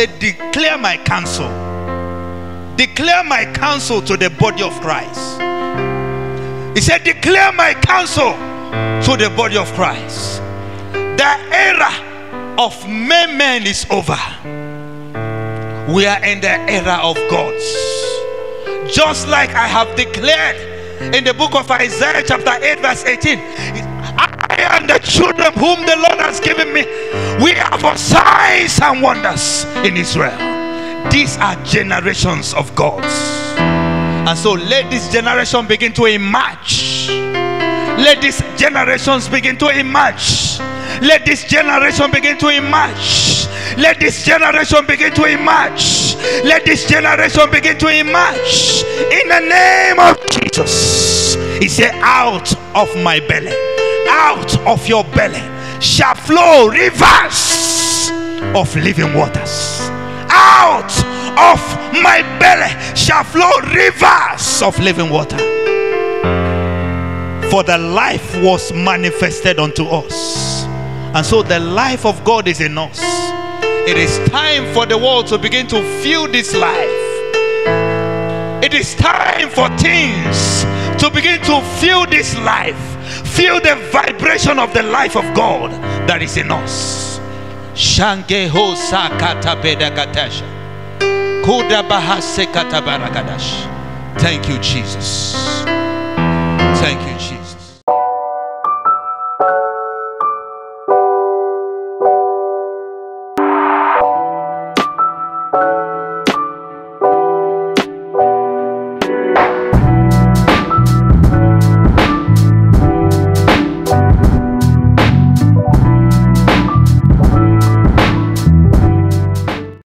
said, declare my counsel. Declare my counsel to the body of Christ. He said, declare my counsel to the body of Christ. The era of men is over. We are in the era of gods. Just like I have declared in the book of Isaiah chapter 8 verse 18. I and the children whom the Lord has given me, we are for signs and wonders in Israel. These are generations of gods. And so let this generation begin to emerge. Let these generations begin to emerge. Let this generation begin to emerge. Let this generation begin to emerge. Let this generation begin to emerge. In the name of Jesus. He said, out of my belly, out of your belly shall flow rivers of living waters. Out of my belly shall flow rivers of living water. For the life was manifested unto us. And so the life of God is in us. It is time for the world to begin to feel this life. It is time for things to begin to feel this life. Feel the vibration of the life of God that is in us. Thank you, Jesus.